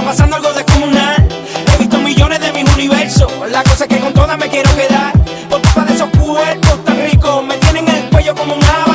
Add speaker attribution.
Speaker 1: pasando algo descomunal. He visto millones de mis universos, la cosa es que con todas me quiero quedar.